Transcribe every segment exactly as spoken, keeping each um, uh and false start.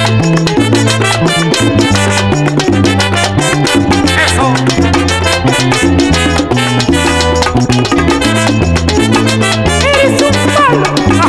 Eso. Eres un malo.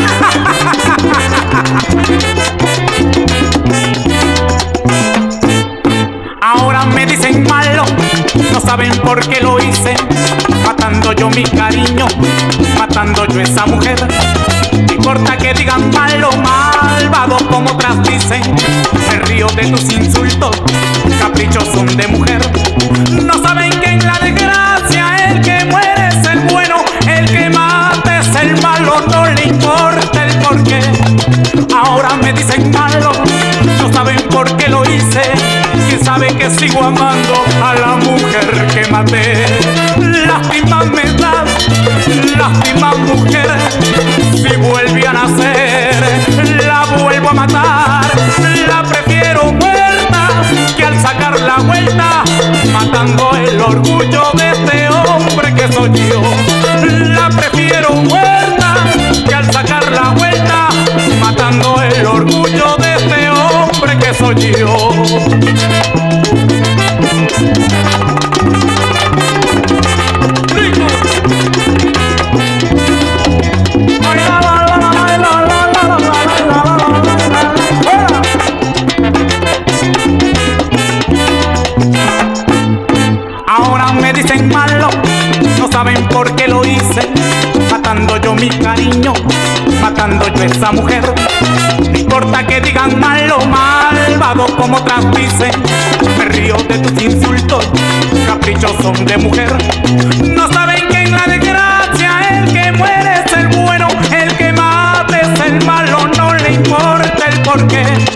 Ahora me dicen malo, no saben por qué lo hice, matando yo mi cariño, matando yo esa mujer. No importa que digan malo, malvado como otras dicen, me río de tus insultos, caprichos son de mujer. No saben que en la desgracia el que muere es el bueno, el que mata es el malo, no le importa el porqué. Ahora me dicen malo, no saben por qué lo hice, quién sabe que sigo amando a la mujer que maté. Lástima me da, lástima mujer, si vuelve a nacer la vuelvo a matar. La prefiero muerta que al sacar la vuelta, matando el orgullo de este hombre que soy yo. La prefiero muerta que al sacar la vuelta, matando el orgullo de este hombre que soy yo. Ahora me dicen malo, no saben por qué lo hice, matando yo mi cariño, matando yo esa mujer. No importa que digan malo, malvado como otras dicen, me río de tus insultos, caprichos son de mujer. No saben que en la desgracia el que muere es el bueno, el que mata es el malo, no le importa el porqué.